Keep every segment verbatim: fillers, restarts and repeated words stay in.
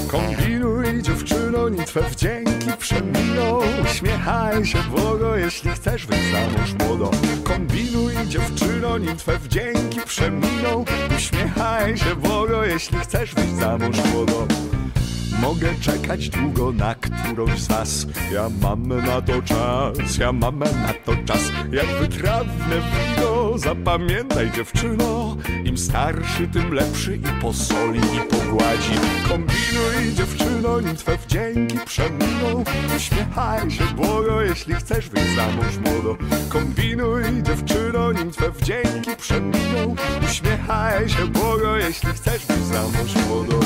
Kombinuj, dziewczyno, nim twe wdzięki przeminą. Uśmiechaj się błogo, jeśli chcesz wyjść za mąż młodo. Kombinuj, dziewczyno, nim twe wdzięki przeminą. Uśmiechaj się błogo, jeśli chcesz wyjść za mąż młodo. Mogę czekać długo na którąś z was. Ja mam na to czas, ja mam na to czas. Jak wytrawne wino, zapamiętaj, dziewczyno. Im starszy, tym lepszy i posoli, i pogładzi. Kombinuj, dziewczyno, nim twe wdzięki przeminą. Uśmiechaj się błogo, jeśli chcesz wyjść za mąż młodo. Kombinuj, dziewczyno, nim twe wdzięki przeminą. Uśmiechaj się błogo, jeśli chcesz wyjść za mąż młodo.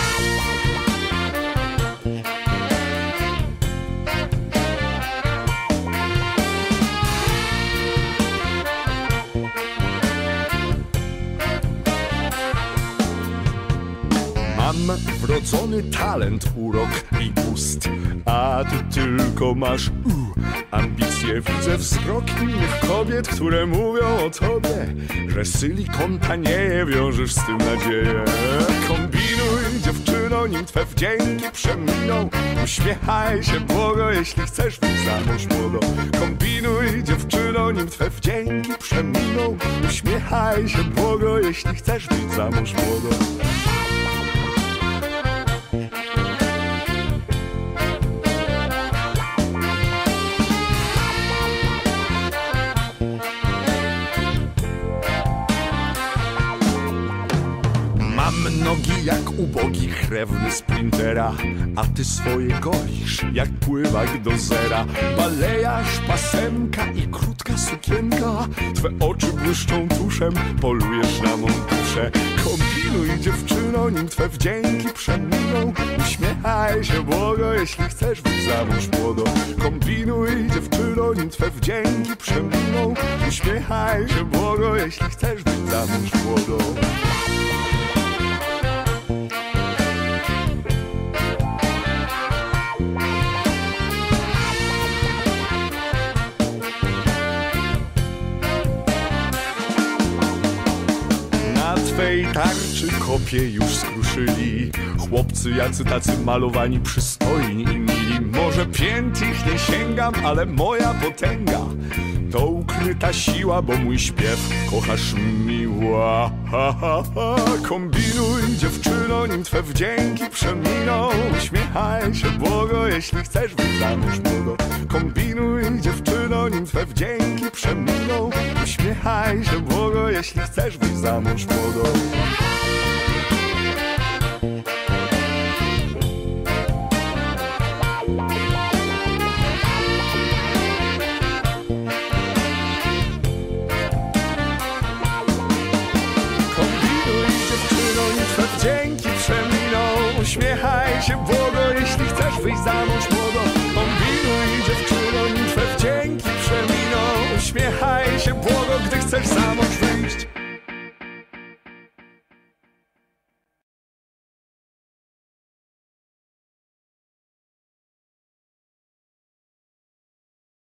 Mam wrodzony talent, urok i gust, a ty tylko masz uh, ambicje. Widzę wzrok innych kobiet, które mówią o tobie, że silikon tanieje, wiążesz z tym nadzieję. Kombinuj, dziewczyno, nim twe wdzięki przeminą. Uśmiechaj się błogo, jeśli chcesz wyjść za mąż młodo. Kombinuj, dziewczyno, nim twe wdzięki przeminą. Uśmiechaj się błogo, jeśli chcesz wyjść za mąż młodo. Mam nogi jak ubogi krewny sprintera, a ty swoje golisz jak pływak do zera. Balejarz, pasemka i krótka sukienka, twe oczy błyszczą tuszem, polujesz na mą duszę. Kombinuj, dziewczyno, nim twe wdzięki przeminą. Uśmiechaj się błogo, jeśli chcesz wyjść za mąż młodo. Kombinuj, dziewczyno, nim twe wdzięki przeminą. Uśmiechaj się błogo, jeśli chcesz wyjść za mąż młodo. Twej tarczy kopie już skruszyli chłopcy jacy tacy malowani, przystojni i mili. Może pięt ich nie sięgam, ale moja potęga to ukryta siła, bo mój śpiew kochasz miła. Ha, ha, ha. Kombinuj, dziewczyno, nim twe wdzięki przeminą. Uśmiechaj się błogo, jeśli chcesz wyjść za mąż młodo. Kombinuj, dziewczyno, nim twe wdzięki przeminą. Uśmiechaj się błogo, jeśli chcesz wyjść za mąż młodo. Wdzięki przeminą. Uśmiechaj się błogo, jeśli chcesz wyjść za mąż młodo. Kombinuj, dziewczyno, nim twe wdzięki przeminą. Uśmiechaj się błogo, gdy chcesz za mąż